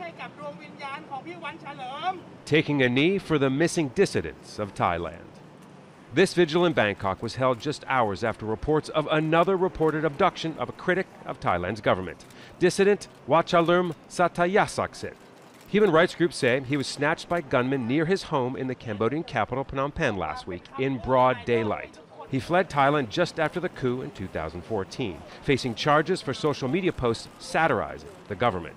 taking a knee for the missing dissidents of Thailand. This vigil in Bangkok was held just hours after reports of another reported abduction of a critic of Thailand's government, dissident Wachalurm Sathayasaksit. Human rights groups say he was snatched by gunmen near his home in the Cambodian capital Phnom Penh last week in broad daylight. He fled Thailand just after the coup in 2014, facing charges for social media posts satirizing the government.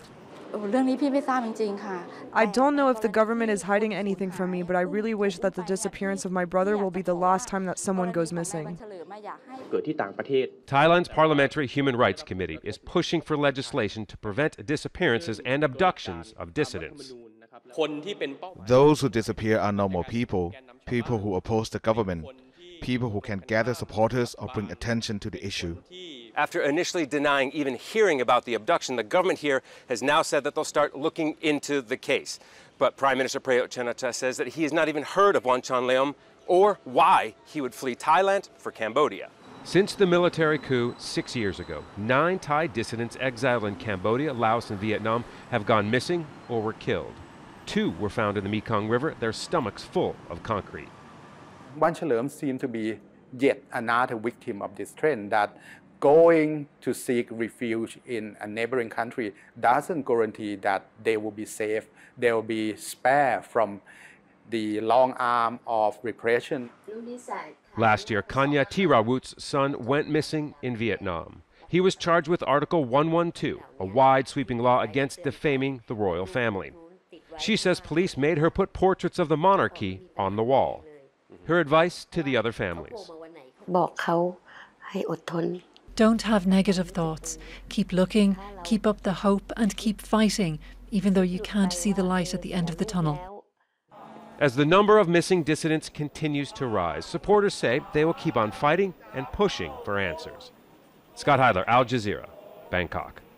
I don't know if the government is hiding anything from me, but I really wish that the disappearance of my brother will be the last time that someone goes missing. Thailand's Parliamentary Human Rights Committee is pushing for legislation to prevent disappearances and abductions of dissidents. Those who disappear are normal people, people who oppose the government, people who can gather supporters or bring attention to the issue. After initially denying even hearing about the abduction, the government here has now said that they'll start looking into the case. But Prime Minister Prayut Chan-o-cha says that he has not even heard of Wangchanleom or why he would flee Thailand for Cambodia. Since the military coup 6 years ago, 9 Thai dissidents exiled in Cambodia, Laos, and Vietnam have gone missing or were killed. 2 were found in the Mekong River, their stomachs full of concrete. Wangchanleom seemed to be yet another victim of this trend that going to seek refuge in a neighboring country doesn't guarantee that they will be safe, they will be spared from the long arm of repression. Last year, Kanya Tirawut's son went missing in Vietnam. He was charged with Article 112, a wide-sweeping law against defaming the royal family. She says police made her put portraits of the monarchy on the wall. Her advice to the other families: don't have negative thoughts. Keep looking, keep up the hope, and keep fighting, even though you can't see the light at the end of the tunnel. As the number of missing dissidents continues to rise, supporters say they will keep on fighting and pushing for answers. Scott Heidler, Al Jazeera, Bangkok.